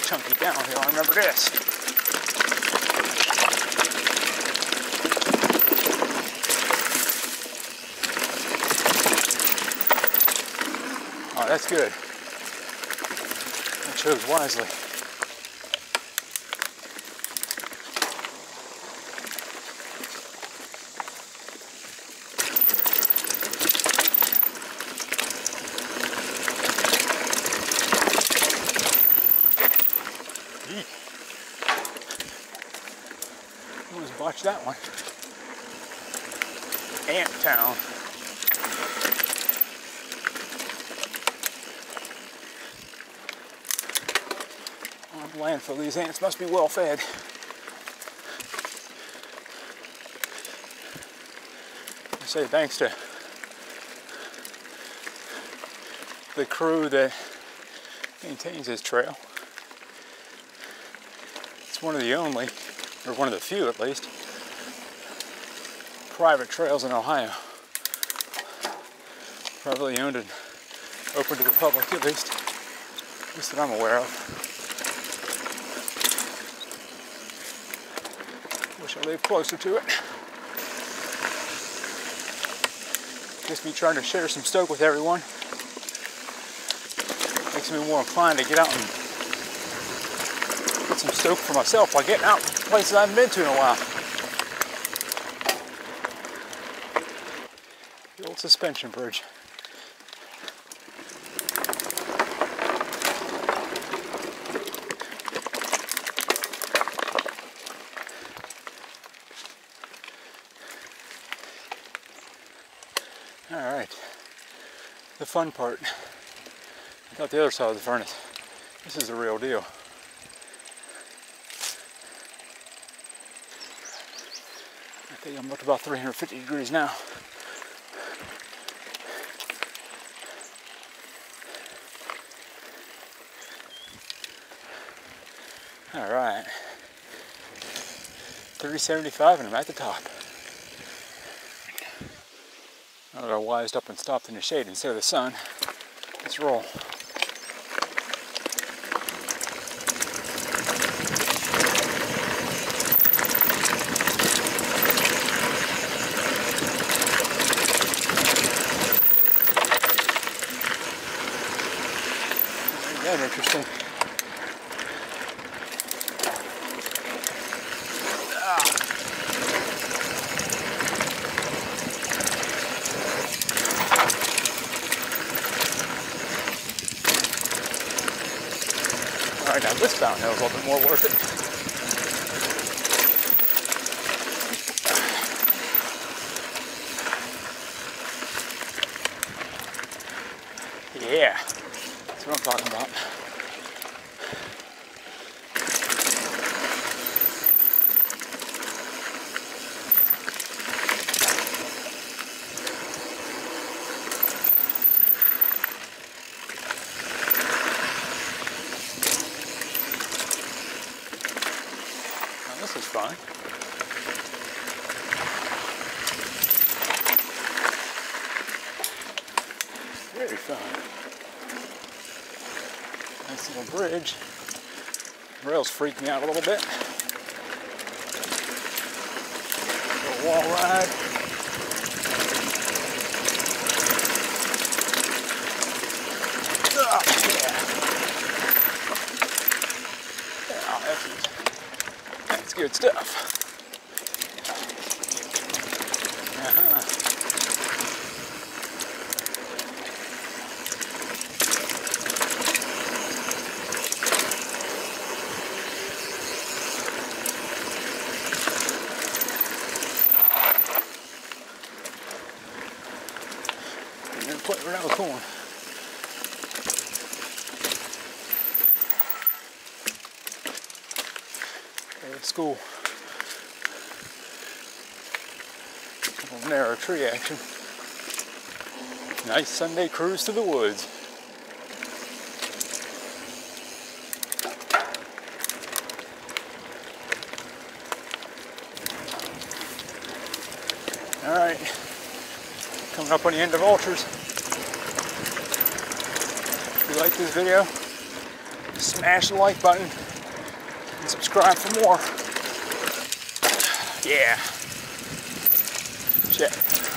chunky downhill. I remember this. Oh, that's good. I chose wisely. Watch that one. Ant Town. On the landfill, these ants must be well fed. I say thanks to the crew that maintains this trail. It's one of the only, or one of the few at least, private trails in Ohio. Privately owned and open to the public, at least that I'm aware of. Wish I lived closer to it. Just me trying to share some stoke with everyone makes me more inclined to get out and get some stoke for myself by getting out places I haven't been to in a while. The old suspension bridge. All right, the fun part. I got the other side of the furnace. This is the real deal. I think I'm up to about 350 degrees now. All right, 375 and I'm at the top. Now that I wised up and stopped in the shade instead of the sun, let's roll. Isn't that interesting? Alright, now this downhill is a little bit more worth it. Yeah, that's what I'm talking about. This is fun. Very fun. Nice little bridge. Rails freak me out a little bit. Little wall ride. Oh, yeah. Oh, that's good stuff. Put right out the corn. There's school. A little narrow tree action. Nice Sunday cruise to the woods. All right, coming up on the end of Vultures. If you like this video, Smash the like button and subscribe for more. Yeah. Shit.